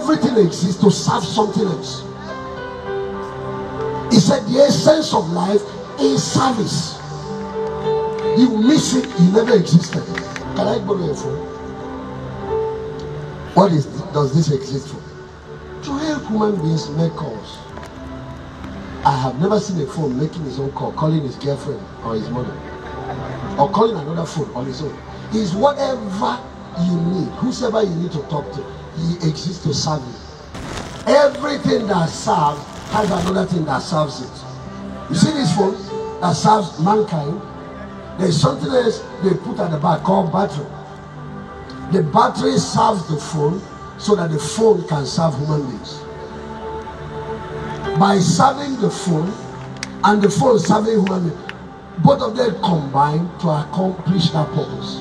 everything exists to serve something else. He said the essence of life is service. You miss it, you never existed. Can I borrow your phone? What does this exist for? To help human beings make calls. I have never seen a phone making his own call, calling his girlfriend or his mother, or calling another phone on his own. Is whatever you need, whosoever you need to talk to, he exists to serve you. Everything that serves has another thing that serves it. You see this phone that serves mankind? There's something else they put at the back called battery. The battery serves the phone so that the phone can serve human beings. By serving the phone and the phone serving human beings, both of them combine to accomplish that purpose.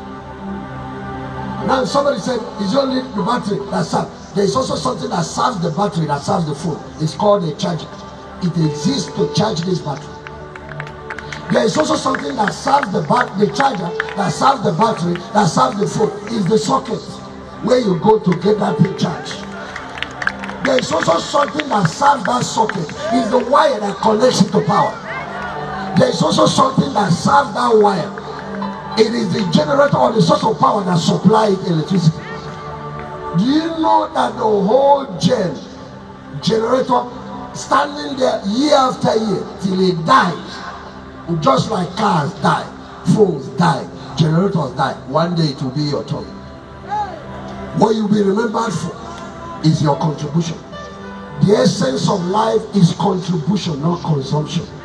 Now somebody said it's only the battery that serves. There is also something that serves the battery that serves the phone. It's called a charger. It exists to charge this battery. There is also something that serves the charger, that serves the battery, that serves the phone. Is the socket where you go to get that thing charged. There is also something that serves that socket. Is the wire that connects it to power. There is also something that serves that wire. It is the generator or the source of power that supplies electricity. Do you know that the whole generator standing there year after year till it dies? Just like cars die, phones die, generators die. One day it will be your turn. What you'll be remembered for is your contribution. The essence of life is contribution, not consumption.